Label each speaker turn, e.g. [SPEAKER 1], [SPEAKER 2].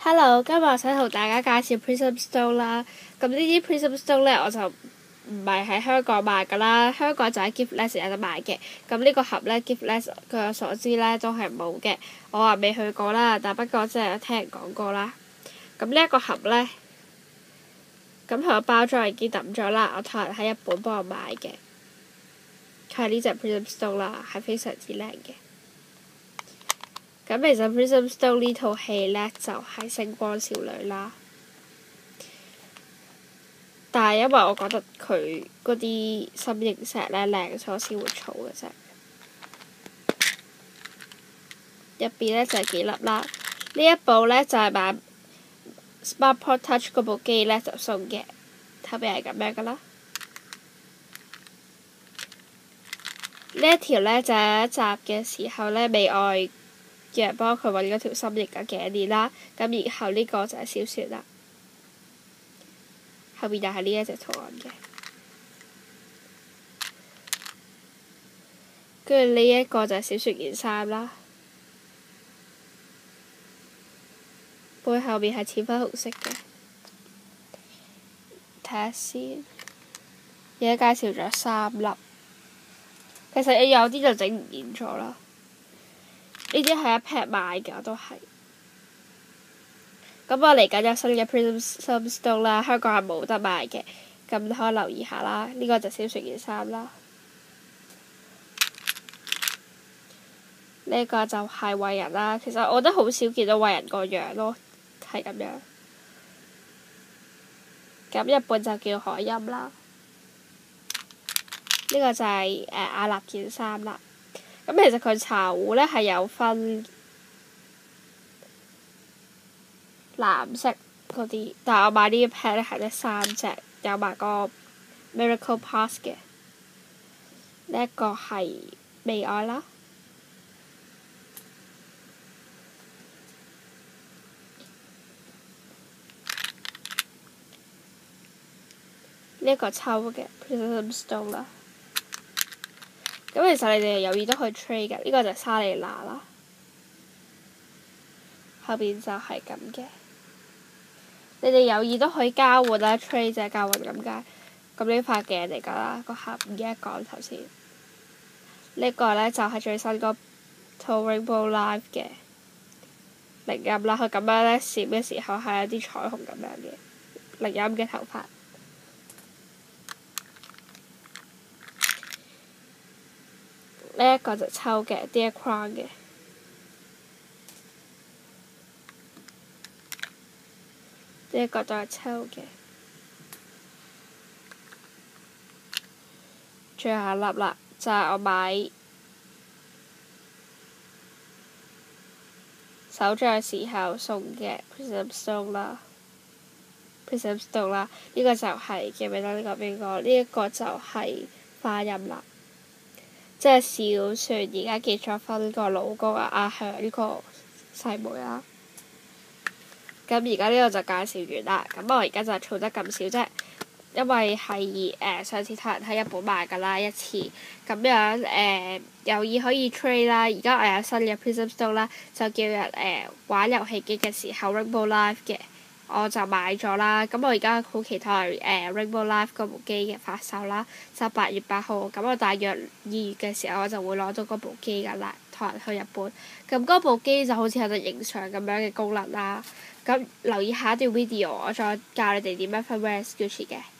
[SPEAKER 1] Hello，今日我想同大家介紹 Prism Stone 啦。咁呢啲 Prism Stone 咧，我就唔係喺香港買㗎啦，香港就喺 Giftlet 有得買嘅。咁呢個盒咧 Giftlet 據我所知咧都係冇嘅。我話未去過啦，但不過真係有聽人講過啦。咁呢一個盒咧，咁佢個包裝已經抌咗啦，我託人喺日本幫我買嘅。佢係呢隻 Prism Stone 啦，係非常之靚嘅。咁其實 Prism Stone 呢套戲呢，就係星光少女啦，但係因為我覺得佢嗰啲心形石呢靚，所以我先會儲嘅啫。入邊呢就係幾粒啦，呢一部呢就係買 SmartPod Touch 嗰部機呢就送嘅，後邊係咁樣噶啦。呢一條呢就係一集嘅時候呢，美愛嘅人幫佢揾嗰條心形嘅頸鏈啦，咁然後呢個就係小雪啦，後面又係呢一隻圖案嘅，跟住呢一個就係小雪件衫啦，背後面係淺粉紅色嘅，睇下先，而家介紹咗3粒，其實有啲就整唔見咗啦。呢啲係一 pack 買嘅，我都係。咁我嚟緊有新嘅 Prism Stone 啦，香港係冇得買嘅，咁你可以留意下啦。呢個就小雪件衫啦。呢個就係惠人啦，其實我覺得好少見到惠人個樣咯，係咁樣。咁日本就叫海音啦。呢個就係亞立件衫啦。咁其實佢茶壺呢係有分藍色嗰啲，但係我買呢一 pack 呢係得3隻，有埋個 Miracle Pass 嘅。呢一個係美愛啦。呢一個抽嘅 Prism Stone 啦。咁其實你哋有意都可以 trade 嘅，呢個就係莎莉娜啦，後邊就係咁嘅。你哋有意都可以交換啦 ，trade 就係交換咁解。咁呢塊鏡嚟㗎啦，個盒唔記得講頭先。呢個呢就係最新嗰套 Rainbow Live 嘅鈴音啦，佢咁樣呢閃嘅時候係有啲彩虹咁樣嘅鈴音嘅頭髮。呢一個就抽嘅 Dear Crown 嘅，呢一個都係抽嘅，最後一粒啦，就係我買手帳時候送嘅 Prism Stone 啦，呢個就係記唔記得呢個邊個？呢一個就係花音啦。即係小雪而家結咗婚個老公啊，阿向呢個細妹啦。咁而家呢個就介紹完啦。咁我而家就儲得咁少啫，因為係上次託人喺日本買㗎啦一次，咁樣有意可以 trade 啦。而家我有新嘅 Prism Stone 啦，就叫人玩遊戲機嘅時候 Rainbow Live 嘅。我就買咗啦，咁我而家好期待Rainbow Live 嗰部機嘅發售啦，就8月8號，咁我大約2月嘅時候我就會攞到嗰部機㗎啦，託人去日本。咁嗰部機就好似有隻影相咁樣嘅功能啦。咁留意下一段 video，我再教你哋點樣分 Rare Gucci 嘅。